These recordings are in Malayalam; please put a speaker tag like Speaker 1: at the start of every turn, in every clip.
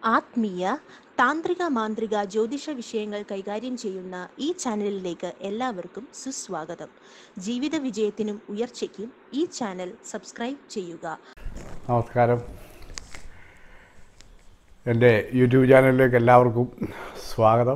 Speaker 1: ആത്മീയ താന്ത്രിക മാന്ത്രിക ജ്യോതിഷ വിഷയങ്ങൾ കൈകാര്യം ചെയ്യുന്ന ഈ ചാനലിലേക്ക് എല്ലാവർക്കും സുസ്വാഗതം. ജീവിത വിജയത്തിനും ഉയർച്ചയ്ക്കും ഈ ചാനൽ സബ്സ്ക്രൈബ് ചെയ്യുക.
Speaker 2: നമസ്കാരം. എൻ്റെ യൂട്യൂബ് ചാനലിലേക്ക് എല്ലാവർക്കും സ്വാഗതം.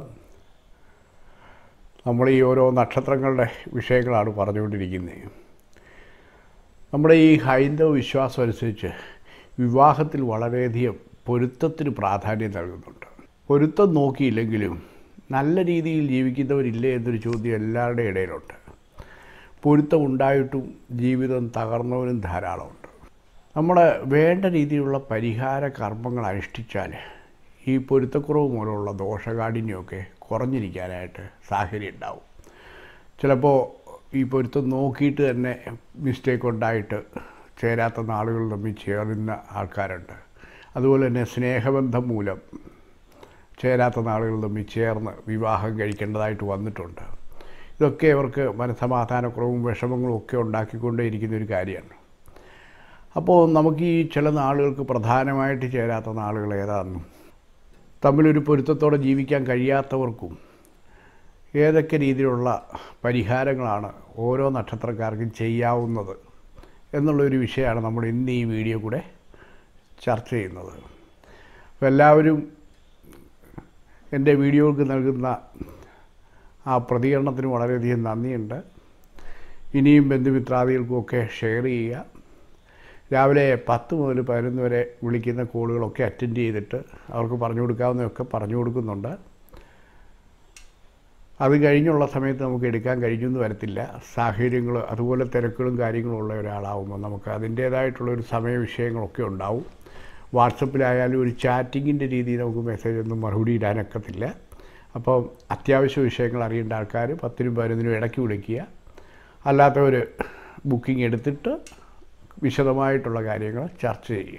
Speaker 2: നമ്മൾ ഈ ഓരോ നക്ഷത്രങ്ങളുടെ വിഷയങ്ങളാണ് പറഞ്ഞുകൊണ്ടിരിക്കുന്നത്. നമ്മുടെ ഈ ഹൈന്ദവ വിശ്വാസം അനുസരിച്ച് വിവാഹത്തിൽ വളരെയധികം പൊരുത്തത്തിന് പ്രാധാന്യം നൽകുന്നുണ്ട്. പൊരുത്തം നോക്കിയില്ലെങ്കിലും നല്ല രീതിയിൽ ജീവിക്കുന്നവരില്ലേ എന്നൊരു ചോദ്യം എല്ലാവരുടെയും ഇടയിലുണ്ട്. പൊരുത്തം ഉണ്ടായിട്ടും ജീവിതം തകർന്നവരും ധാരാളമുണ്ട്. നമ്മൾ വേണ്ട രീതിയിലുള്ള പരിഹാര കർമ്മങ്ങൾ അനുഷ്ഠിച്ചാൽ ഈ പൊരുത്തക്കുറവ് മൂലമുള്ള ദോഷകാഠിന്യമൊക്കെ കുറഞ്ഞിരിക്കാനായിട്ട് സാഹചര്യം ഉണ്ടാവും. ചിലപ്പോൾ ഈ പൊരുത്തം നോക്കിയിട്ട് തന്നെ മിസ്റ്റേക്ക് ഉണ്ടായിട്ട് ചേരാത്ത നാളുകൾ തമ്മിൽ ചേരുന്ന ആൾക്കാരുണ്ട്. അതുപോലെ തന്നെ സ്നേഹബന്ധം മൂലം ചേരാത്ത നാളുകൾ തമ്മിൽ ചേർന്ന് വിവാഹം കഴിക്കേണ്ടതായിട്ട് വന്നിട്ടുണ്ട്. ഇതൊക്കെ അവർക്ക് മനസ്സമാധാനക്കുറവും വിഷമങ്ങളും ഒക്കെ ഉണ്ടാക്കിക്കൊണ്ടേയിരിക്കുന്ന ഒരു കാര്യമാണ്. അപ്പോൾ നമുക്ക് ഈ ചില നാളുകൾക്ക് പ്രധാനമായിട്ട് ചേരാത്ത നാളുകൾ ഏതാണെന്നും തമ്മിലൊരു പൊരുത്തത്തോടെ ജീവിക്കാൻ കഴിയാത്തവർക്കും ഏതൊക്കെ രീതിയിലുള്ള പരിഹാരങ്ങളാണ് ഓരോ നക്ഷത്രക്കാർക്കും ചെയ്യാവുന്നത് എന്നുള്ളൊരു വിഷയമാണ് നമ്മൾ ഇന്ന് ഈ വീഡിയോ കൂടെ ചർച്ച ചെയ്യുന്നത്. അപ്പോൾ എല്ലാവരും എൻ്റെ വീഡിയോകൾക്ക് നൽകുന്ന ആ പ്രതികരണത്തിന് വളരെയധികം നന്ദിയുണ്ട്. ഇനിയും ബന്ധുമിത്രാദികൾക്കുമൊക്കെ ഷെയർ ചെയ്യുക. രാവിലെ 10 മുതൽ 11 വരെ വിളിക്കുന്ന കോളുകളൊക്കെ അറ്റൻഡ് ചെയ്തിട്ട് അവർക്ക് പറഞ്ഞു കൊടുക്കാവുന്നതൊക്കെ പറഞ്ഞു കൊടുക്കുന്നുണ്ട്. അത് കഴിഞ്ഞുള്ള സമയത്ത് നമുക്ക് എടുക്കാൻ കഴിഞ്ഞെന്ന് വരത്തില്ല. സാഹചര്യങ്ങൾ അതുപോലെ തിരക്കുകളും കാര്യങ്ങളും ഉള്ള ഒരാളാവുമ്പോൾ നമുക്ക് അതിൻ്റേതായിട്ടുള്ളൊരു സമയ വിഷയങ്ങളൊക്കെ ഉണ്ടാവും. വാട്സപ്പിലായാലും ഒരു ചാറ്റിങ്ങിൻ്റെ രീതിയിൽ നമുക്ക് മെസ്സേജൊന്നും മറുപടി ഇടാനൊക്കത്തില്ല. അപ്പോൾ അത്യാവശ്യ വിഷയങ്ങൾ അറിയേണ്ട ആൾക്കാർ 10-നും 11-നും ഇടയ്ക്ക് വിളിക്കുക. അല്ലാത്തവർ ബുക്കിംഗ് എടുത്തിട്ട് വിശദമായിട്ടുള്ള കാര്യങ്ങൾ ചർച്ച ചെയ്യുക.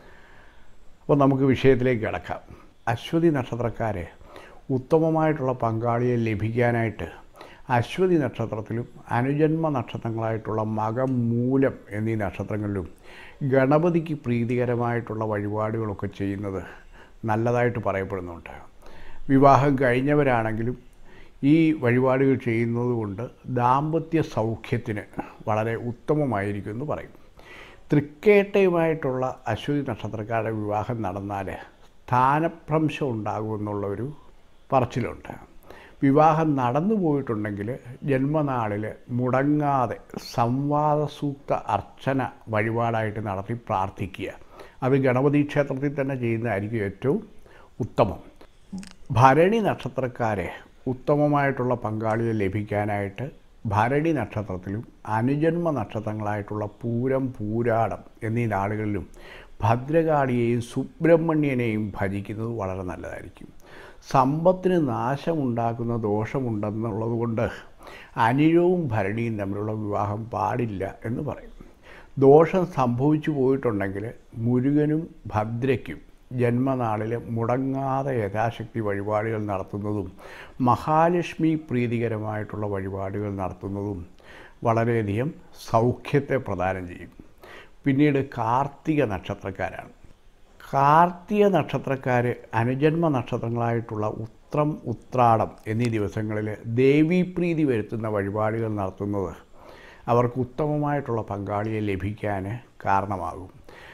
Speaker 2: അപ്പോൾ നമുക്ക് വിഷയത്തിലേക്ക് കിടക്കാം. അശ്വതി നക്ഷത്രക്കാരെ ഉത്തമമായിട്ടുള്ള പങ്കാളിയെ ലഭിക്കാനായിട്ട് അശ്വതി നക്ഷത്രത്തിലും അനുജന്മ നക്ഷത്രങ്ങളായിട്ടുള്ള മകം, മൂലം എന്നീ നക്ഷത്രങ്ങളിലും ഗണപതിക്ക് പ്രീതികരമായിട്ടുള്ള വഴിപാടുകളൊക്കെ ചെയ്യുന്നത് നല്ലതായിട്ട് പറയപ്പെടുന്നുണ്ട്. വിവാഹം കഴിഞ്ഞവരാണെങ്കിലും ഈ വഴിപാടുകൾ ചെയ്യുന്നത് കൊണ്ട് ദാമ്പത്യ സൗഖ്യത്തിന് വളരെ ഉത്തമമായിരിക്കും എന്ന് പറയും. തൃക്കേട്ടയുമായിട്ടുള്ള അശ്വതി നക്ഷത്രക്കാരുടെ വിവാഹം നടന്നാൽ സ്ഥാനഭ്രംശം ഉണ്ടാകുമെന്നുള്ളൊരു പറച്ചിലുണ്ട്. വിവാഹം നടന്നു പോയിട്ടുണ്ടെങ്കിൽ ജന്മനാളിൽ മുടങ്ങാതെ സംവാദ സൂക്ത അർച്ചന വഴിപാടായിട്ട് നടത്തി പ്രാർത്ഥിക്കുക. അത് ഗണപതി ക്ഷേത്രത്തിൽ തന്നെ ചെയ്യുന്നതായിരിക്കും ഏറ്റവും ഉത്തമം. ഭരണി നക്ഷത്രക്കാരെ ഉത്തമമായിട്ടുള്ള പങ്കാളിയെ ലഭിക്കാനായിട്ട് ഭരണി നക്ഷത്രത്തിലും അനുജന്മ നക്ഷത്രങ്ങളായിട്ടുള്ള പൂരം, പൂരാടം എന്നീ നാളുകളിലും ഭദ്രകാളിയെയും സുബ്രഹ്മണ്യനെയും ഭജിക്കുന്നത് വളരെ നല്ലതായിരിക്കും. സമ്പത്തിന് നാശമുണ്ടാക്കുന്ന ദോഷമുണ്ടെന്നുള്ളത് കൊണ്ട് അനിഴവും ഭരണിയും തമ്മിലുള്ള വിവാഹം പാടില്ല എന്ന് പറയും. ദോഷം സംഭവിച്ചു പോയിട്ടുണ്ടെങ്കിൽ മുരുകനും ഭദ്രയ്ക്കും ജന്മനാളിൽ മുടങ്ങാതെ യഥാശക്തി വഴിപാടുകൾ നടത്തുന്നതും മഹാലക്ഷ്മി പ്രീതികരമായിട്ടുള്ള വഴിപാടുകൾ നടത്തുന്നതും വളരെയധികം സൗഖ്യത്തെ പ്രദാനം ചെയ്യും. പിന്നീട് കാർത്തിക നക്ഷത്രക്കാരാണ്. കാർത്തിക നക്ഷത്രക്കാർ അനുജന്മ നക്ഷത്രങ്ങളായിട്ടുള്ള ഉത്രം, ഉത്രാടം എന്നീ ദിവസങ്ങളിൽ ദേവീപ്രീതി വരുത്തുന്ന വഴിപാടുകൾ നടത്തുന്നത് അവർക്ക് ഉത്തമമായിട്ടുള്ള പങ്കാളിയെ ലഭിക്കാൻ കാരണമാകും.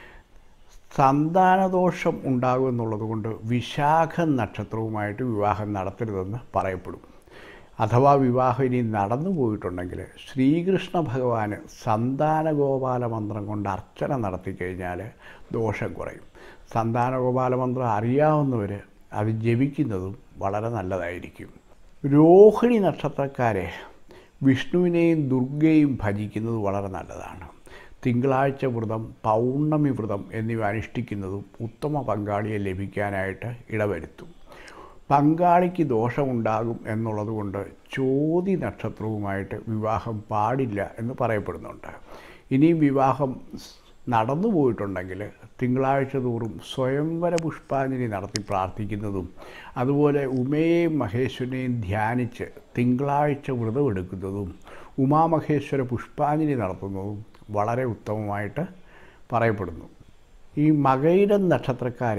Speaker 2: സന്താനദോഷം ഉണ്ടാകുമെന്നുള്ളത് കൊണ്ട് വിശാഖ നക്ഷത്രവുമായിട്ട് വിവാഹം നടത്തരുതെന്ന് പറയപ്പെടും. അഥവാ വിവാഹം ഇനി നടന്നു പോയിട്ടുണ്ടെങ്കിൽ ശ്രീകൃഷ്ണ ഭഗവാന് സന്താനഗോപാല മന്ത്രം കൊണ്ട് അർച്ചന നടത്തിക്കഴിഞ്ഞാൽ ദോഷം കുറയും. സന്താനഗോപാല മന്ത്രം അറിയാവുന്നവർ അത് ജപിക്കുന്നതും വളരെ നല്ലതായിരിക്കും. രോഹിണി നക്ഷത്രക്കാരെ വിഷ്ണുവിനെയും ദുർഗയെയും ഭജിക്കുന്നത് വളരെ നല്ലതാണ്. തിങ്കളാഴ്ച വ്രതം, പൗർണമി വ്രതം എന്നിവ അനുഷ്ഠിക്കുന്നതും ഉത്തമ പങ്കാളിയെ ലഭിക്കാനായിട്ട് ഇടവരുത്തും. പങ്കാളിക്ക് ദോഷമുണ്ടാകും എന്നുള്ളത് കൊണ്ട് ചോതി നക്ഷത്രവുമായിട്ട് വിവാഹം പാടില്ല എന്ന് പറയപ്പെടുന്നുണ്ട്. ഇനിയും വിവാഹം നടന്നു പോയിട്ടുണ്ടെങ്കിൽ തിങ്കളാഴ്ച തോറും സ്വയംവര പുഷ്പാഞ്ജലി നടത്തി പ്രാർത്ഥിക്കുന്നതും അതുപോലെ ഉമയെയും മഹേശ്വരനെയും ധ്യാനിച്ച് തിങ്കളാഴ്ച വ്രതമെടുക്കുന്നതും ഉമാമഹേശ്വര പുഷ്പാഞ്ജലി നടത്തുന്നതും വളരെ ഉത്തമമായിട്ട് പറയപ്പെടുന്നു. ഈ മകയിരം നക്ഷത്രക്കാരെ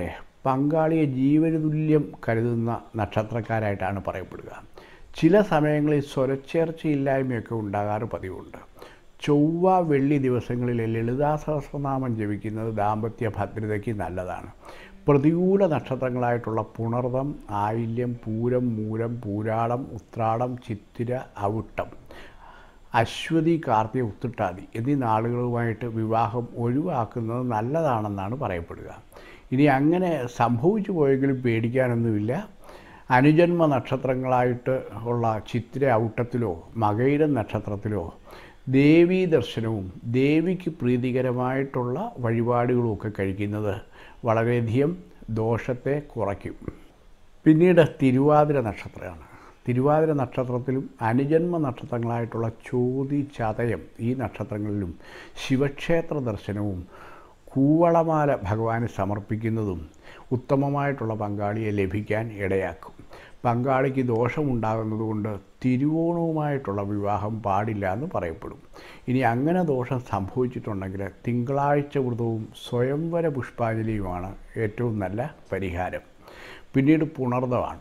Speaker 2: പങ്കാളിയെ ജീവനുതുല്യം കരുതുന്ന നക്ഷത്രക്കാരായിട്ടാണ് പറയപ്പെടുക. ചില സമയങ്ങളിൽ സ്വരച്ചേർച്ചയില്ലായ്മയൊക്കെ ഉണ്ടാകാറ് പതിവുണ്ട്. ചൊവ്വ വെള്ളി ദിവസങ്ങളിൽ ലളിതാ സഹസ്രനാമം ജപിക്കുന്നത് ദാമ്പത്യ ഭദ്രതയ്ക്ക് നല്ലതാണ്. പ്രതികൂല നക്ഷത്രങ്ങളായിട്ടുള്ള പുണർതം, ആയില്യം, പൂരം, മൂലം, പൂരാടം, ഉത്രാടം, ചിത്തിര, അവിട്ടം, അശ്വതി, കാർത്തിക, ഉത്രട്ടാതി എന്നീ നാളുകളുമായിട്ട് വിവാഹം ഒഴിവാക്കുന്നത് നല്ലതാണെന്നാണ് പറയപ്പെടുക. ഇനി അങ്ങനെ സംഭവിച്ചു പോയെങ്കിലും പേടിക്കാനൊന്നുമില്ല. അനുജന്മ നക്ഷത്രങ്ങളായിട്ട് ഉള്ള ചിത്തിര ഔട്ടത്തിലോ മകയിരം നക്ഷത്രത്തിലോ ദേവീ ദർശനവും ദേവിക്ക് പ്രീതികരമായിട്ടുള്ള വഴിപാടുകളുമൊക്കെ കഴിക്കുന്നത് വളരെയധികം ദോഷത്തെ കുറയ്ക്കും. പിന്നീട് തിരുവാതിര നക്ഷത്രമാണ്. തിരുവാതിര നക്ഷത്രത്തിലും അനുജന്മ നക്ഷത്രങ്ങളായിട്ടുള്ള ചോതി, ചതയം ഈ നക്ഷത്രങ്ങളിലും ശിവക്ഷേത്ര ദർശനവും കൂവളമാല ഭഗവാന് സമർപ്പിക്കുന്നതും ഉത്തമമായിട്ടുള്ള പങ്കാളിയെ ലഭിക്കാൻ ഇടയാക്കും. പങ്കാളിക്ക് ദോഷമുണ്ടാകുന്നതുകൊണ്ട് തിരുവോണവുമായിട്ടുള്ള വിവാഹം പാടില്ല എന്ന് പറയപ്പെടും. ഇനി അങ്ങനെ ദോഷം സംഭവിച്ചിട്ടുണ്ടെങ്കിൽ തിങ്കളാഴ്ച വ്രതവും സ്വയംവര പുഷ്പാഞ്ജലിയുമാണ് ഏറ്റവും നല്ല പരിഹാരം. പിന്നീട് പുണർദമാണ്.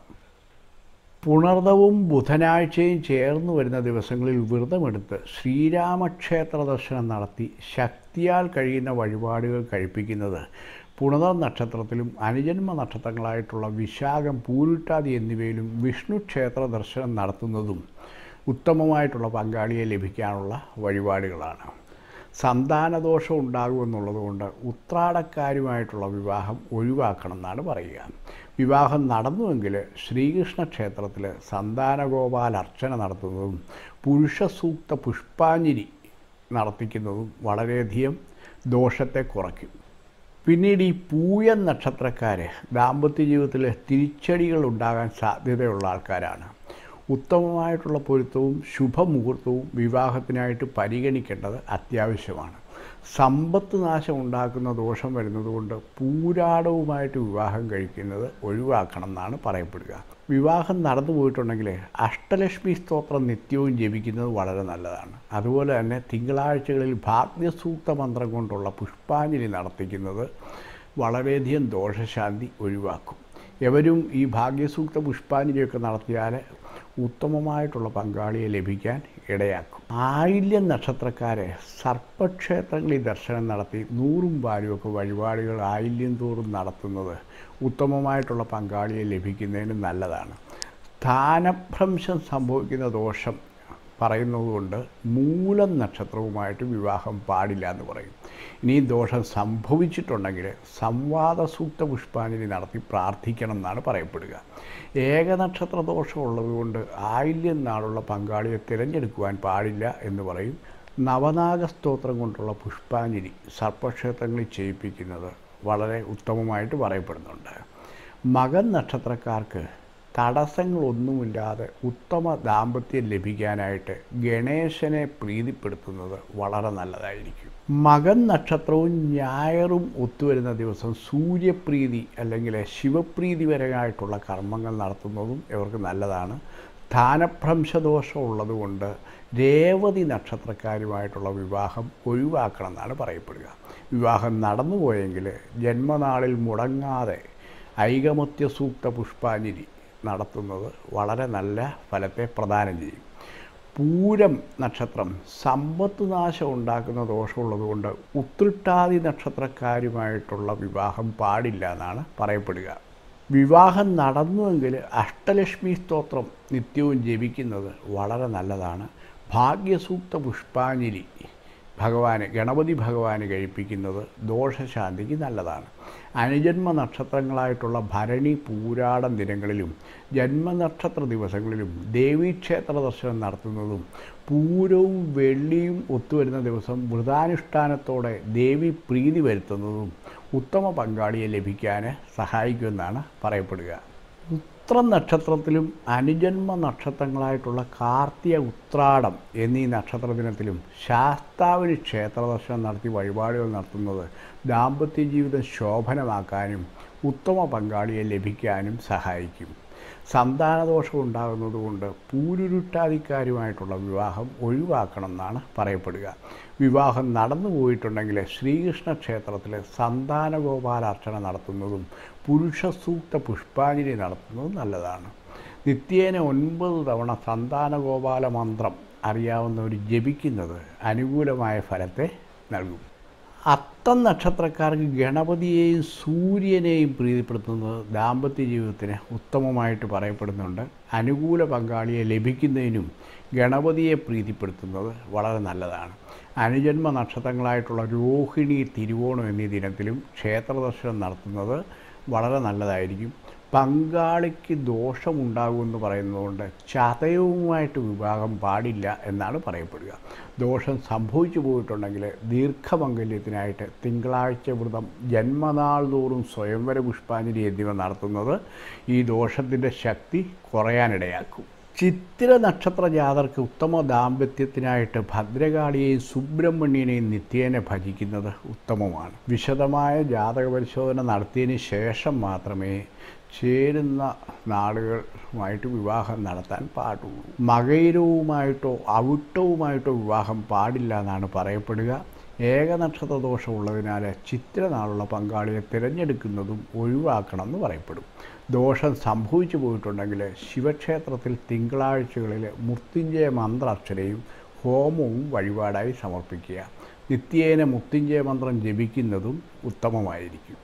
Speaker 2: പുണർദവും ബുധനാഴ്ചയും ചേർന്ന് വരുന്ന ദിവസങ്ങളിൽ വ്രതമെടുത്ത് ശ്രീരാമക്ഷേത്ര ദർശനം നടത്തി ശക്തിയാൽ കഴിയുന്ന വഴിപാടുകൾ കഴിപ്പിക്കുന്നത് പുണർദ നക്ഷത്രത്തിലും അനുജന്മ നക്ഷത്രങ്ങളായിട്ടുള്ള വിശാഖം, പൂരുട്ടാതി എന്നിവയിലും വിഷ്ണു ക്ഷേത്ര ദർശനം നടത്തുന്നതും ഉത്തമമായിട്ടുള്ള പങ്കാളിയെ ലഭിക്കാനുള്ള വഴിപാടുകളാണ്. സന്താനദോഷം ഉണ്ടാകുമെന്നുള്ളതുകൊണ്ട് ഉത്രാടക്കാരുമായിട്ടുള്ള വിവാഹം ഒഴിവാക്കണം എന്നാണ് പറയുക. വിവാഹം നടന്നുവെങ്കിൽ ശ്രീകൃഷ്ണ ക്ഷേത്രത്തിൽ സന്താനഗോപാല അർച്ചന നടത്തുന്നതും പുരുഷസൂക്ത പുഷ്പാഞ്ജലി നടത്തിക്കുന്നതും വളരെയധികം ദോഷത്തെ കുറയ്ക്കും. പിന്നീട് ഈ പൂയം നക്ഷത്രക്കാർ ദാമ്പത്യ ജീവിതത്തിൽ തിരിച്ചടികൾ ഉണ്ടാകാൻ സാധ്യതയുള്ള ആൾക്കാരാണ്. ഉത്തമമായിട്ടുള്ള പൊരുത്തവും ശുഭമുഹൂർത്തവും വിവാഹത്തിനായിട്ട് പരിഗണിക്കേണ്ടത് അത്യാവശ്യമാണ്. സമ്പത്ത് നാശം ഉണ്ടാക്കുന്ന ദോഷം വരുന്നതുകൊണ്ട് പൂരാടവുമായിട്ട് വിവാഹം കഴിക്കുന്നത് ഒഴിവാക്കണം എന്നാണ് പറയപ്പെടുക. വിവാഹം നടന്നു പോയിട്ടുണ്ടെങ്കിൽ അഷ്ടലക്ഷ്മി സ്തോത്രം നിത്യവും ജപിക്കുന്നത് വളരെ നല്ലതാണ്. അതുപോലെ തന്നെ തിങ്കളാഴ്ചകളിൽ ഭാഗ്യസൂക്ത മന്ത്രം കൊണ്ടുള്ള പുഷ്പാഞ്ജലി നടത്തിക്കുന്നത് വളരെയധികം ദോഷശാന്തി ഒഴിവാക്കും. എവരും ഈ ഭാഗ്യസൂക്ത പുഷ്പാഞ്ജലിയൊക്കെ നടത്തിയാൽ ഉത്തമമായിട്ടുള്ള പങ്കാളിയെ ലഭിക്കാൻ ഇടയാക്കും. ആയില്യം നക്ഷത്രക്കാരെ സർപ്പക്ഷേത്രങ്ങളിൽ ദർശനം നടത്തി 100 പാലുമൊക്കെ വഴിപാടുകൾ ആയില്യം തോറും നടത്തുന്നത് ഉത്തമമായിട്ടുള്ള പങ്കാളിയെ ലഭിക്കുന്നതിന് നല്ലതാണ്. സ്ഥാനഭ്രംശം സംഭവിക്കുന്ന ദോഷം പറയുന്നതുകൊണ്ട് മൂലം നക്ഷത്രവുമായിട്ട് വിവാഹം പാടില്ല എന്ന് പറയും. ഇനി ദോഷം സംഭവിച്ചിട്ടുണ്ടെങ്കിൽ സംവാദസൂക്ത പുഷ്പാഞ്ജലി നടത്തി പ്രാർത്ഥിക്കണം എന്നാണ് പറയപ്പെടുക. ഏകനക്ഷത്ര ദോഷം ഉള്ളതുകൊണ്ട് ആയില്യം നാളുള്ള പങ്കാളിയെ തിരഞ്ഞെടുക്കുവാൻ പാടില്ല എന്ന് പറയും. നവനാഗസ്തോത്രം കൊണ്ടുള്ള പുഷ്പാഞ്ജലി സർപ്പക്ഷേത്രങ്ങളിൽ ചെയ്യിപ്പിക്കുന്നത് വളരെ ഉത്തമമായിട്ട് പറയപ്പെടുന്നുണ്ട്. മകൻ നക്ഷത്രക്കാർക്ക് തടസ്സങ്ങളൊന്നുമില്ലാതെ ഉത്തമ ദാമ്പത്യം ലഭിക്കാനായിട്ട് ഗണേശനെ പ്രീതിപ്പെടുത്തുന്നത് വളരെ നല്ലതായിരിക്കും. മകൻ നക്ഷത്രവും ഞായറും ഒത്തുവരുന്ന ദിവസം സൂര്യപ്രീതി അല്ലെങ്കിൽ ശിവപ്രീതിപരമായിട്ടുള്ള കർമ്മങ്ങൾ നടത്തുന്നതും ഇവർക്ക് നല്ലതാണ്. സ്ഥാനഭ്രംശദോഷം ഉള്ളതുകൊണ്ട് രേവതി നക്ഷത്രക്കാരുമായിട്ടുള്ള വിവാഹം ഒഴിവാക്കണം എന്നാണ് പറയപ്പെടുക. വിവാഹം നടന്നുപോയെങ്കിൽ ജന്മനാളിൽ മുടങ്ങാതെ ഐകമത്യ സൂക്ത പുഷ്പാഞ്ജലി നടത്തുന്നത് വളരെ നല്ല ഫലത്തെ പ്രദാനം ചെയ്യും. പൂരം നക്ഷത്രം സമ്പത്ത് നാശം ഉണ്ടാക്കുന്ന ദോഷമുള്ളതുകൊണ്ട് ഉത്രട്ടാതി നക്ഷത്രക്കാരുമായിട്ടുള്ള വിവാഹം പാടില്ല എന്നാണ് പറയപ്പെടുക. വിവാഹം നടന്നുവെങ്കിൽ അഷ്ടലക്ഷ്മി സ്തോത്രം നിത്യവും ജപിക്കുന്നത് വളരെ നല്ലതാണ്. ഭാഗ്യസൂക്ത പുഷ്പാഞ്ജലി ഗണപതി ഭഗവാന് കഴിപ്പിക്കുന്നത് ദോഷശാന്തിക്ക് നല്ലതാണ്. അനുജന്മ നക്ഷത്രങ്ങളായിട്ടുള്ള ഭരണി, പൂരാടം ദിനങ്ങളിലും ജന്മനക്ഷത്ര ദിവസങ്ങളിലും ദേവീക്ഷേത്ര ദർശനം നടത്തുന്നതും പൂരവും വെള്ളിയും ഒത്തുവരുന്ന ദിവസം വ്രതാനുഷ്ഠാനത്തോടെ ദേവി പ്രീതി വരുത്തുന്നതും ഉത്തമ പങ്കാളിയെ ലഭിക്കാൻ സഹായിക്കുമെന്നാണ് പറയപ്പെടുക. ഉത്രം നക്ഷത്രത്തിലും അനുജന്മ നക്ഷത്രങ്ങളായിട്ടുള്ള കാർത്തിക, ഉത്രാടം എന്നീ നക്ഷത്ര ദിനത്തിലും ശാസ്താവിന് ക്ഷേത്രദർശനം നടത്തി വഴിപാടുകൾ നടത്തുന്നത് ദാമ്പത്യ ജീവിതം ശോഭനമാക്കാനും ഉത്തമ പങ്കാളിയെ ലഭിക്കാനും സഹായിക്കും. സന്താനദോഷം ഉണ്ടാകുന്നതുകൊണ്ട് പൂരുരുട്ടാതിക്കാരുമായിട്ടുള്ള വിവാഹം ഒഴിവാക്കണം എന്നാണ് പറയപ്പെടുക. വിവാഹം നടന്നു പോയിട്ടുണ്ടെങ്കിൽ ശ്രീകൃഷ്ണ ക്ഷേത്രത്തിൽ സന്താനഗോപാലാർച്ചന നടത്തുന്നതും പുരുഷ സൂക്ത പുഷ്പാഞ്ജലി നടത്തുന്നതും നല്ലതാണ്. നിത്യേന 9 തവണ സന്താനഗോപാല മന്ത്രം അറിയാവുന്നവർ ജപിക്കുന്നത് അനുകൂലമായ ഫലത്തെ നൽകും. അത്തം നക്ഷത്രക്കാർക്ക് ഗണപതിയെയും സൂര്യനെയും പ്രീതിപ്പെടുത്തുന്നത് ദാമ്പത്യ ജീവിതത്തിന് ഉത്തമമായിട്ട് പറയപ്പെടുന്നുണ്ട്. അനുകൂല പങ്കാളിയെ ലഭിക്കുന്നതിനും ഗണപതിയെ പ്രീതിപ്പെടുത്തുന്നത് വളരെ നല്ലതാണ്. അനുജന്മ നക്ഷത്രങ്ങളായിട്ടുള്ള രോഹിണി, തിരുവോണം എന്നീ ദിനത്തിലും ക്ഷേത്രദർശനം നടത്തുന്നത് വളരെ നല്ലതായിരിക്കും. പങ്കാളിക്ക് ദോഷമുണ്ടാകുമെന്ന് പറയുന്നതുകൊണ്ട് ചതയവുമായിട്ട് വിവാഹം പാടില്ല എന്നാണ് പറയപ്പെടുക. ദോഷം സംഭവിച്ചു പോയിട്ടുണ്ടെങ്കിൽ ദീർഘമംഗല്യത്തിനായിട്ട് തിങ്കളാഴ്ച വ്രതം, ജന്മനാൾ തോറും സ്വയംവര പുഷ്പാഞ്ജലി എന്നിവ നടത്തുന്നത് ഈ ദോഷത്തിൻ്റെ ശക്തി കുറയാനിടയാക്കും. ചിത്തിര നക്ഷത്ര ജാതർക്ക് ഉത്തമ ദാമ്പത്യത്തിനായിട്ട് ഭദ്രകാളിയെയും സുബ്രഹ്മണ്യനെയും നിത്യേന ഭജിക്കുന്നത് ഉത്തമമാണ്. വിശദമായ ജാതക പരിശോധന നടത്തിയതിന് ശേഷം മാത്രമേ ചേരുന്ന നാളുകളുമായിട്ട് വിവാഹം നടത്താൻ പാടുള്ളൂ. മകയിരവുമായിട്ടോ അവിട്ടവുമായിട്ടോ വിവാഹം പാടില്ല എന്നാണ് പറയപ്പെടുക. ഏകനക്ഷത്ര ദോഷമുള്ളതിനാൽ ചിത്രനാളുള്ള പങ്കാളിയെ തിരഞ്ഞെടുക്കുന്നതും ഒഴിവാക്കണമെന്ന് പറയപ്പെടും. ദോഷം സംഭവിച്ചു പോയിട്ടുണ്ടെങ്കിൽ ശിവക്ഷേത്രത്തിൽ തിങ്കളാഴ്ചകളിൽ മൃത്യുഞ്ജയ മന്ത്രാർച്ചനയും ഹോമവും വഴിപാടായി സമർപ്പിക്കുക. നിത്യേന മൃത്യുഞ്ജയ മന്ത്രം ജപിക്കുന്നതും ഉത്തമമായിരിക്കും.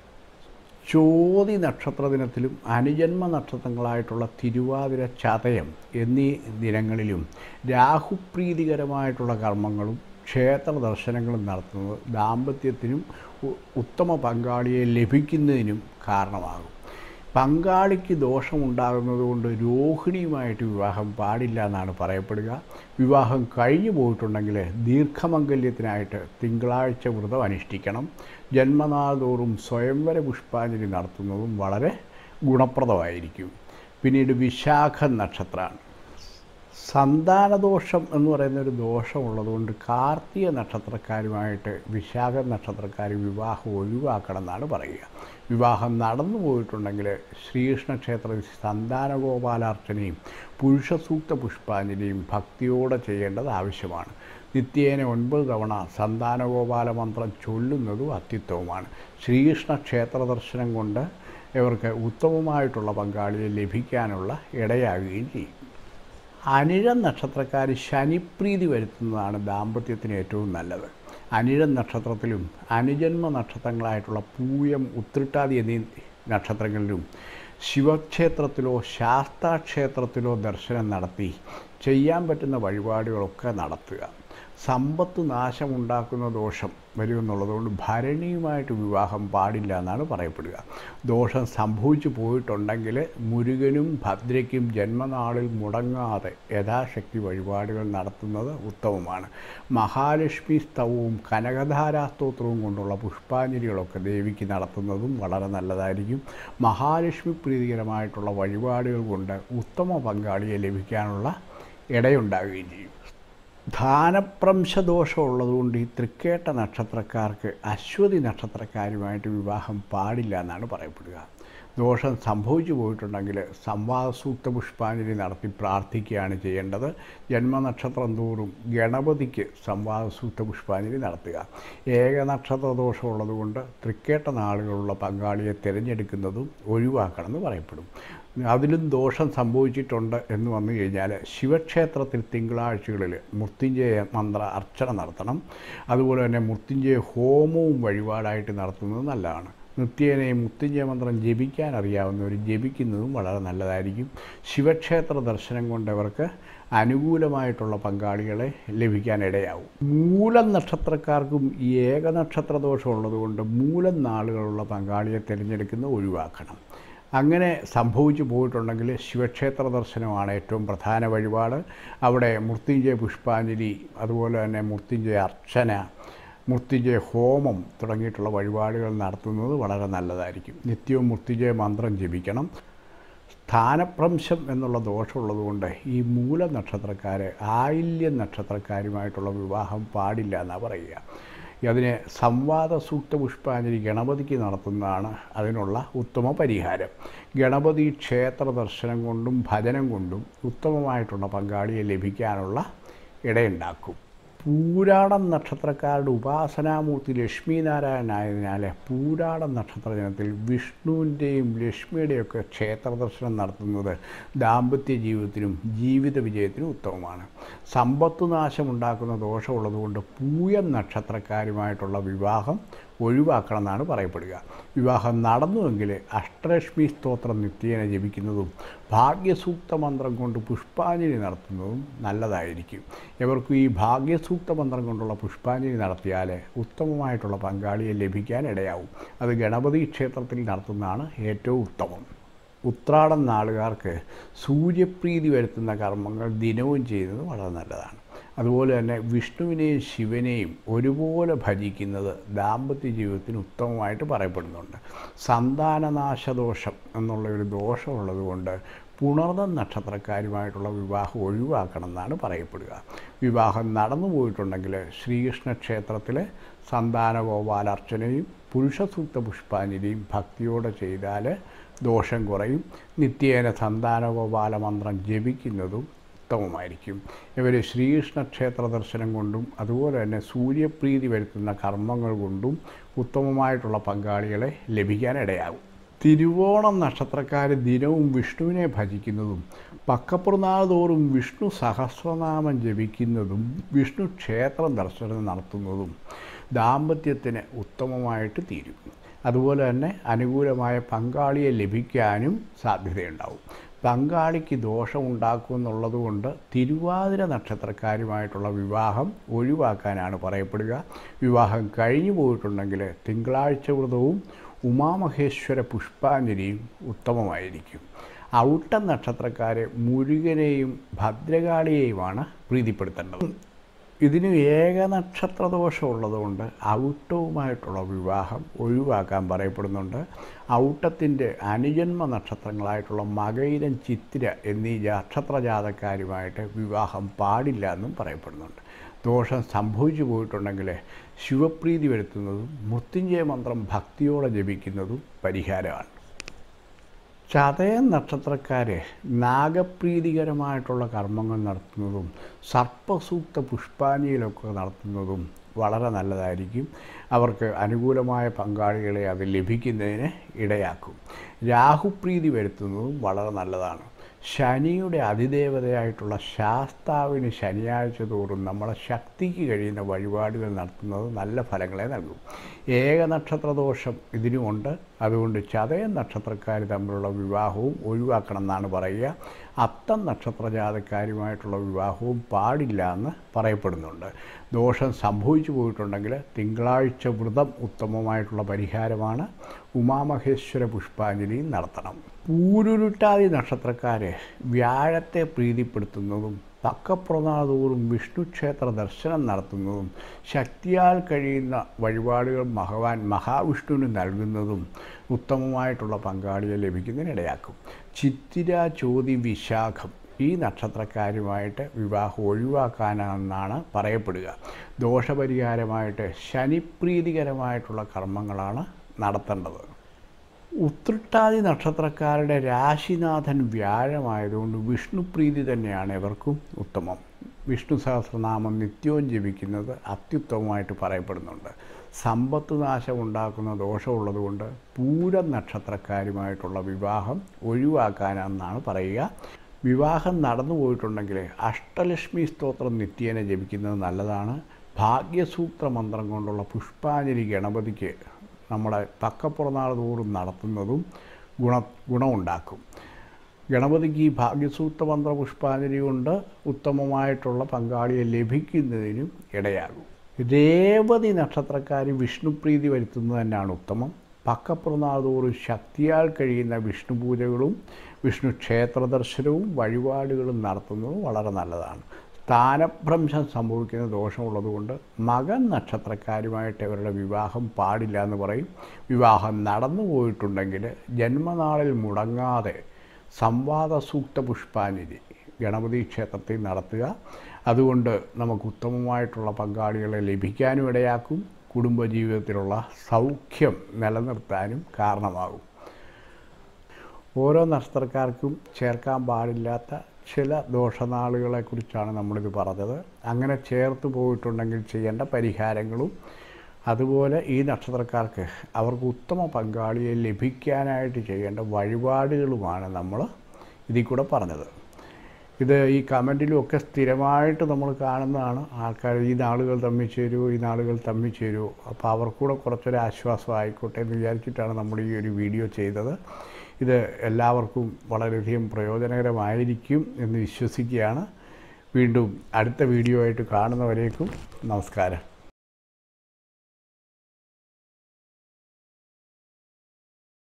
Speaker 2: ചോതി നക്ഷത്ര ദിനത്തിലും അനുജന്മ നക്ഷത്രങ്ങളായിട്ടുള്ള തിരുവാതിര, ചതയം എന്നീ ദിനങ്ങളിലും രാഹുപ്രീതികരമായിട്ടുള്ള കർമ്മങ്ങളും ക്ഷേത്ര ദർശനങ്ങളും നടത്തുന്നത് ദാമ്പത്യത്തിനും ഉത്തമ പങ്കാളിയെ ലഭിക്കുന്നതിനും കാരണമാകും. പങ്കാളിക്ക് ദോഷമുണ്ടാകുന്നതുകൊണ്ട് രോഹിണിയുമായിട്ട് വിവാഹം പാടില്ല എന്നാണ് പറയപ്പെടുക. വിവാഹം കഴിഞ്ഞു പോയിട്ടുണ്ടെങ്കിൽ ദീർഘമംഗല്യത്തിനായിട്ട് തിങ്കളാഴ്ച വ്രതം അനുഷ്ഠിക്കണം. ജന്മനാൾ തോറും സ്വയംവര പുഷ്പാഞ്ജലി നടത്തുന്നതും വളരെ ഗുണപ്രദമായിരിക്കും. പിന്നീട് വിശാഖ നക്ഷത്രമാണ്. സന്താനദോഷം എന്ന് പറയുന്നൊരു ദോഷമുള്ളതുകൊണ്ട് കാർത്തിക നക്ഷത്രക്കാരുമായിട്ട് വിശാഖ നക്ഷത്രക്കാർ വിവാഹം ഒഴിവാക്കണം എന്നാണ് പറയുക. വിവാഹം നടന്നു പോയിട്ടുണ്ടെങ്കിൽ ശ്രീകൃഷ്ണ ക്ഷേത്രത്തിൽ സന്താനഗോപാലാർച്ചനയും പുരുഷസൂക്ത പുഷ്പാഞ്ജലിയും ഭക്തിയോടെ ചെയ്യേണ്ടത് ആവശ്യമാണ്. നിത്യേന 9 തവണ സന്താനഗോപാല മന്ത്രം ചൊല്ലുന്നതും അത്യുത്തമമാണ്. ശ്രീകൃഷ്ണ ക്ഷേത്ര ദർശനം കൊണ്ട് ഇവർക്ക് ഉത്തമമായിട്ടുള്ള പങ്കാളിയെ ലഭിക്കാനുള്ള ഇടയാകുകയും ചെയ്യും. അനിഴം നക്ഷത്രക്കാർ ശനിപ്രീതി വരുത്തുന്നതാണ് ദാമ്പത്യത്തിന് ഏറ്റവും നല്ലത്. അനിഴം നക്ഷത്രത്തിലും അനുജന്മ നക്ഷത്രങ്ങളായിട്ടുള്ള പൂയം, ഉത്രട്ടാതി എന്നീ നക്ഷത്രങ്ങളിലും ശിവക്ഷേത്രത്തിലോ ശാസ്താക്ഷേത്രത്തിലോ ദർശനം നടത്തി ചെയ്യാൻ പറ്റുന്ന വഴിപാടുകളൊക്കെ നടത്തുക. സമ്പത്ത് നാശമുണ്ടാക്കുന്ന ദോഷം വരുമെന്നുള്ളതുകൊണ്ട് ഭരണിയുമായിട്ട് വിവാഹം പാടില്ല എന്നാണ് പറയപ്പെടുക. ദോഷം സംഭവിച്ചു പോയിട്ടുണ്ടെങ്കിൽ മുരുകനും ഭദ്രയ്ക്കും ജന്മനാളിൽ മുടങ്ങാതെ യഥാശക്തി വഴിപാടുകൾ നടത്തുന്നത് ഉത്തമമാണ്. മഹാലക്ഷ്മി സ്തവവും കനകധാരാസ്തോത്രവും കൊണ്ടുള്ള പുഷ്പാഞ്ജലികളൊക്കെ ദേവിക്ക് നടത്തുന്നതും വളരെ നല്ലതായിരിക്കും. മഹാലക്ഷ്മി പ്രീതികരമായിട്ടുള്ള വഴിപാടുകൾ കൊണ്ട് ഉത്തമ പങ്കാളിയെ ലഭിക്കാനുള്ള ഇടയുണ്ടാകുകയും ചെയ്യും. ധാനപ്രംശദോഷമുള്ളതുകൊണ്ട് ഈ തൃക്കേട്ട നക്ഷത്രക്കാർക്ക് അശ്വതി നക്ഷത്രക്കാരുമായിട്ട് വിവാഹം പാടില്ല എന്നാണ് പറയപ്പെടുക. ദോഷം സംഭവിച്ചു പോയിട്ടുണ്ടെങ്കിൽ സംവാദസൂക്ത പുഷ്പാഞ്ജലി നടത്തി പ്രാർത്ഥിക്കുകയാണ് ചെയ്യേണ്ടത്. ജന്മനക്ഷത്രം തോറും ഗണപതിക്ക് സംവാദസൂക്ത പുഷ്പാഞ്ജലി നടത്തുക. ഏകനക്ഷത്ര ദോഷമുള്ളതുകൊണ്ട് തൃക്കേട്ട നാളുകളുള്ള പങ്കാളിയെ തിരഞ്ഞെടുക്കുന്നതും ഒഴിവാക്കണമെന്ന് പറയപ്പെടും. അതിലും ദോഷം സംഭവിച്ചിട്ടുണ്ട് എന്ന് വന്നു കഴിഞ്ഞാൽ ശിവക്ഷേത്രത്തിൽ തിങ്കളാഴ്ചകളിൽ മൃത്യുഞ്ജയ മന്ത്ര അർച്ചന നടത്തണം. അതുപോലെ തന്നെ മൃത്യുഞ്ജയ ഹോമവും വഴിപാടായിട്ട് നടത്തുന്നത് നല്ലതാണ്. നിത്യേനയും മൃത്യുഞ്ജയ മന്ത്രം ജപിക്കാൻ അറിയാവുന്നവർ ജപിക്കുന്നതും വളരെ നല്ലതായിരിക്കും. ശിവക്ഷേത്ര ദർശനം കൊണ്ടവർക്ക് അനുകൂലമായിട്ടുള്ള പങ്കാളികളെ ലഭിക്കാനിടയാവും. മൂലം നക്ഷത്രക്കാർക്കും ഈ ഏകനക്ഷത്ര ദോഷമുള്ളതുകൊണ്ട് മൂലം നാളുകളുള്ള പങ്കാളിയെ തിരഞ്ഞെടുക്കുന്നത് ഒഴിവാക്കണം. അങ്ങനെ സംഭവിച്ചു പോയിട്ടുണ്ടെങ്കിൽ ശിവക്ഷേത്ര ദർശനമാണ് ഏറ്റവും പ്രധാന വഴിപാട്. അവിടെ മൃത്യുഞ്ജയ പുഷ്പാഞ്ജലി, അതുപോലെ തന്നെ മൃത്യുഞ്ജയ അർച്ചന, മൃത്യുഞ്ജയ ഹോമം തുടങ്ങിയിട്ടുള്ള വഴിപാടുകൾ നടത്തുന്നത് വളരെ നല്ലതായിരിക്കും. നിത്യവും മൃത്യുഞ്ജയ മന്ത്രം ജപിക്കണം. സ്ഥാനഭ്രംശം എന്നുള്ള ദോഷമുള്ളതുകൊണ്ട് ഈ മൂല നക്ഷത്രക്കാർ ആയില്യം നക്ഷത്രക്കാരുമായിട്ടുള്ള വിവാഹം പാടില്ല എന്നാണ് പറയുക. അതിന് സംവാദ സൂക്ത പുഷ്പാഞ്ജലി ഗണപതിക്ക് നടത്തുന്നതാണ് അതിനുള്ള ഉത്തമ പരിഹാരം. ഗണപതി ക്ഷേത്ര ദർശനം കൊണ്ടും ഭജനം കൊണ്ടും ഉത്തമമായിട്ടുള്ള പങ്കാളിയെ ലഭിക്കാനുള്ള ഇടയുണ്ടാക്കും. പൂരാടം നക്ഷത്രക്കാരുടെ ഉപാസനാമൂർത്തി ലക്ഷ്മീനാരായണനായതിനാൽ പൂരാടം നക്ഷത്ര ദിനത്തിൽ വിഷ്ണുവിൻ്റെയും ലക്ഷ്മിയുടെയൊക്കെ ക്ഷേത്ര ദർശനം നടത്തുന്നത് ദാമ്പത്യ ജീവിതത്തിനും ജീവിത വിജയത്തിനും ഉത്തമമാണ്. സമ്പത്ത് നാശമുണ്ടാക്കുന്ന ദോഷമുള്ളതുകൊണ്ട് പൂയം നക്ഷത്രക്കാരുമായിട്ടുള്ള വിവാഹം ഒഴിവാക്കണമെന്നാണ് പറയപ്പെടുക. വിവാഹം നടന്നുവെങ്കിൽ അഷ്ടലക്ഷ്മി സ്തോത്രം നിത്യേന ജപിക്കുന്നതും ഭാഗ്യസൂക്ത മന്ത്രം കൊണ്ട് പുഷ്പാഞ്ജലി നടത്തുന്നതും നല്ലതായിരിക്കും. ഇവർക്കും ഈ ഭാഗ്യസൂക്ത മന്ത്രം കൊണ്ടുള്ള പുഷ്പാഞ്ജലി നടത്തിയാൽ ഉത്തമമായിട്ടുള്ള പങ്കാളിയെ ലഭിക്കാൻ ഇടയാവും. അത് ഗണപതി ക്ഷേത്രത്തിൽ നടത്തുന്നതാണ് ഏറ്റവും ഉത്തമം. ഉത്രാടം നാളുകാർക്ക് സൂര്യപ്രീതി വരുത്തുന്ന കർമ്മങ്ങൾ ദിനവും ചെയ്യുന്നത് വളരെ നല്ലതാണ്. അതുപോലെ തന്നെ വിഷ്ണുവിനെയും ശിവനെയും ഒരുപോലെ ഭജിക്കുന്നത് ദാമ്പത്യ ജീവിതത്തിന് ഉത്തമമായിട്ട് പറയപ്പെടുന്നുണ്ട്. സന്താനനാശദോഷം എന്നുള്ള ഒരു ദോഷമുള്ളത് കൊണ്ട് പുണർദം നക്ഷത്രക്കാരുമായിട്ടുള്ള വിവാഹം ഒഴിവാക്കണം എന്നാണ് പറയപ്പെടുക. വിവാഹം നടന്നു പോയിട്ടുണ്ടെങ്കിൽ ശ്രീകൃഷ്ണ ക്ഷേത്രത്തിൽ സന്താനഗോപാലർച്ചനയും പുരുഷസൂക്ത പുഷ്പാഞ്ജലിയും ഭക്തിയോടെ ചെയ്താൽ ദോഷം കുറയും. നിത്യേന സന്താനഗോപാല മന്ത്രം ജപിക്കുന്നതും ഉത്തമമായിരിക്കും. ഇവർ ശ്രീകൃഷ്ണ ക്ഷേത്ര ദർശനം കൊണ്ടും അതുപോലെ തന്നെ സൂര്യപ്രീതി വരുത്തുന്ന കർമ്മങ്ങൾ കൊണ്ടും ഉത്തമമായിട്ടുള്ള പങ്കാളികളെ ലഭിക്കാൻ ഇടയാകും. തിരുവോണം നക്ഷത്രക്കാർ ദിനവും വിഷ്ണുവിനെ ഭജിക്കുന്നതും പക്കപ്പുറനാൾ തോറും വിഷ്ണു സഹസ്രനാമം ജപിക്കുന്നതും വിഷ്ണു ക്ഷേത്രം ദർശനം നടത്തുന്നതും ദാമ്പത്യത്തിന് ഉത്തമമായിട്ട് തീരും. അതുപോലെ തന്നെ അനുകൂലമായ പങ്കാളിയെ ലഭിക്കാനും സാധ്യതയുണ്ടാവും. പങ്കാളിക്ക് ദോഷമുണ്ടാക്കുമെന്നുള്ളത് കൊണ്ട് തിരുവാതിര നക്ഷത്രക്കാരുമായിട്ടുള്ള വിവാഹം ഒഴിവാക്കാനാണ് പറയപ്പെടുക. വിവാഹം കഴിഞ്ഞു പോയിട്ടുണ്ടെങ്കിൽ തിങ്കളാഴ്ച വ്രതവും ഉമാമഹേശ്വര പുഷ്പാഞ്ജലിയും ഉത്തമമായിരിക്കും. ഔട്ടം നക്ഷത്രക്കാരെ മുരുകനെയും ഭദ്രകാളിയെയുമാണ് പ്രീതിപ്പെടുത്തേണ്ടത്. ഇതിന് ഏകനക്ഷത്ര ദോഷമുള്ളതുകൊണ്ട് ഔട്ടവുമായിട്ടുള്ള വിവാഹം ഒഴിവാക്കാൻ പറയപ്പെടുന്നുണ്ട്. ഔട്ടത്തിൻ്റെ അനുജന്മ നക്ഷത്രങ്ങളായിട്ടുള്ള മകയിരം ചിത്തിര എന്നീ നക്ഷത്രജാതക്കാരുമായിട്ട് വിവാഹം പാടില്ല എന്നും പറയപ്പെടുന്നുണ്ട്. ദോഷം സംഭവിച്ചു പോയിട്ടുണ്ടെങ്കിൽ ശിവപ്രീതി വരുത്തുന്നതും മൃത്യുഞ്ജയ മന്ത്രം ഭക്തിയോടെ ജപിക്കുന്നതും പരിഹാരമാണ്. ചതയം നക്ഷത്രക്കാർ നാഗപ്രീതികരമായിട്ടുള്ള കർമ്മങ്ങൾ നടത്തുന്നതും സർപ്പസൂക്ത പുഷ്പാഞ്ജലിയിലൊക്കെ നടത്തുന്നതും വളരെ നല്ലതായിരിക്കും. അവർക്ക് അനുകൂലമായ പങ്കാളികളെ അത് ലഭിക്കുന്നതിന് ഇടയാക്കും. രാഹുപ്രീതി വരുത്തുന്നതും വളരെ നല്ലതാണ്. ശനിയുടെ അതിദേവതയായിട്ടുള്ള ശാസ്താവിന് ശനിയാഴ്ച തോറും നമ്മളെ ശക്തിക്ക് കഴിയുന്ന വഴിപാടുകൾ നടത്തുന്നത് നല്ല ഫലങ്ങളെ നൽകും. ഏകനക്ഷത്ര ദോഷം ഇതിനുമുണ്ട്. അതുകൊണ്ട് ചതയം നക്ഷത്രക്കാർ തമ്മിലുള്ള വിവാഹവും ഒഴിവാക്കണം എന്നാണ് പറയുക. അത്തം നക്ഷത്രജാതക്കാരുമായിട്ടുള്ള വിവാഹവും പാടില്ല എന്ന് പറയപ്പെടുന്നുണ്ട്. ദോഷം സംഭവിച്ചു പോയിട്ടുണ്ടെങ്കിൽ തിങ്കളാഴ്ച വ്രതം ഉത്തമമായിട്ടുള്ള പരിഹാരമാണ്. ഉമാമഹേശ്വര പുഷ്പാഞ്ജലിയും നടത്തണം. പൂരുരുട്ടാതി നക്ഷത്രക്കാർ വ്യാഴത്തെ പ്രീതിപ്പെടുത്തുന്നതും പക്കപ്പുറനാതോറും വിഷ്ണു ക്ഷേത്ര ദർശനം നടത്തുന്നതും ശക്തിയാൽ കഴിയുന്ന വഴിപാടുകൾ ഭഗവാൻ മഹാവിഷ്ണുവിന് നൽകുന്നതും ഉത്തമമായിട്ടുള്ള പങ്കാളിയെ ലഭിക്കുന്നതിനിടയാക്കും. ചിത്തിര ചോതി വിശാഖം ഈ നക്ഷത്രക്കാരുമായിട്ട് വിവാഹം ഒഴിവാക്കാനാണെന്നാണ് പറയപ്പെടുക. ദോഷപരിഹാരമായിട്ട് ശനിപ്രീതികരമായിട്ടുള്ള കർമ്മങ്ങളാണ് നടത്തേണ്ടത്. ഉത്രട്ടാതി നക്ഷത്രക്കാരുടെ രാശിനാഥൻ വ്യാഴമായതുകൊണ്ട് വിഷ്ണുപ്രീതി തന്നെയാണ് ഇവർക്കും ഉത്തമം. വിഷ്ണു സഹസ്രനാമം നിത്യവും ജപിക്കുന്നത് അത്യുത്തമമായിട്ട് പറയപ്പെടുന്നുണ്ട്. സമ്പത്ത് നാശമുണ്ടാക്കുന്ന ദോഷമുള്ളതുകൊണ്ട് പൂരം നക്ഷത്രക്കാരുമായിട്ടുള്ള വിവാഹം ഒഴിവാക്കാനെന്നാണ് പറയുക. വിവാഹം നടന്നു പോയിട്ടുണ്ടെങ്കിൽ അഷ്ടലക്ഷ്മി സ്തോത്രം നിത്യേന ജപിക്കുന്നത് നല്ലതാണ്. ഭാഗ്യസൂത്ര മന്ത്രം കൊണ്ടുള്ള പുഷ്പാഞ്ജലി ഗണപതിക്ക് നമ്മളെ തക്കപ്പുറനാൾ തോറും നടത്തുന്നതും ഗുണമുണ്ടാക്കും. ഗണപതിക്ക് ഈ ഭാഗ്യസൂത്ര മന്ത്ര പുഷ്പാഞ്ജലി കൊണ്ട് ഉത്തമമായിട്ടുള്ള പങ്കാളിയെ ലഭിക്കുന്നതിനും ഇടയാകും. രേവതി നക്ഷത്രക്കാർ വിഷ്ണുപ്രീതി വരുത്തുന്നത് തന്നെയാണ് ഉത്തമം. പക്കപ്പുറനാൾ തോറും ശക്തിയാൽ കഴിയുന്ന വിഷ്ണു പൂജകളും വിഷ്ണു ക്ഷേത്ര ദർശനവും വഴിപാടുകളും നടത്തുന്നതും വളരെ നല്ലതാണ്. സ്ഥാനഭ്രംശം സംഭവിക്കുന്ന ദോഷമുള്ളതുകൊണ്ട് മകൻ നക്ഷത്രക്കാരുമായിട്ട് അവരുടെ വിവാഹം പാടില്ല എന്ന് പറയും. വിവാഹം നടന്നു പോയിട്ടുണ്ടെങ്കിൽ ജന്മനാളിൽ മുടങ്ങാതെ സംവാദ സൂക്ത പുഷ്പാഞ്ജലി ഗണപതി ക്ഷേത്രത്തിൽ നടത്തുക. അതുകൊണ്ട് നമുക്ക് ഉത്തമമായിട്ടുള്ള പങ്കാളികളെ ലഭിക്കാനും ഇടയാക്കും. കുടുംബജീവിതത്തിലുള്ള സൗഖ്യം നിലനിർത്താനും കാരണമാകും. ഓരോ നക്ഷത്രക്കാർക്കും ചേർക്കാൻ പാടില്ലാത്ത ചില ദോഷനാളുകളെക്കുറിച്ചാണ് നമ്മളിത് പറഞ്ഞത്. അങ്ങനെ ചേർത്ത് പോയിട്ടുണ്ടെങ്കിൽ ചെയ്യേണ്ട പരിഹാരങ്ങളും അതുപോലെ ഈ നക്ഷത്രക്കാർക്ക് അവർക്ക് ഉത്തമ പങ്കാളിയെ ലഭിക്കാനായിട്ട് ചെയ്യേണ്ട വഴിപാടുകളുമാണ് നമ്മൾ ഇതിൽ കൂടെ പറഞ്ഞത്. ഇത് ഈ കമൻറ്റിലുമൊക്കെ സ്ഥിരമായിട്ട് നമ്മൾ കാണുന്നതാണ്. ആൾക്കാർ ഈ നാളുകൾ തമ്മിൽ ചേരുമോ, ഈ നാളുകൾ തമ്മിൽ ചേരുമോ, അപ്പോൾ അവർക്കൂടെ കുറച്ചൊരു ആശ്വാസം ആയിക്കോട്ടെ എന്ന് വിചാരിച്ചിട്ടാണ് നമ്മൾ ഈ ഒരു വീഡിയോ ചെയ്തത്. ഇത് എല്ലാവർക്കും വളരെയധികം പ്രയോജനകരമായിരിക്കും എന്ന് വിശ്വസിക്കുകയാണ്. വീണ്ടും അടുത്ത വീഡിയോ ആയിട്ട് കാണുന്നവരേക്കും നമസ്കാരം.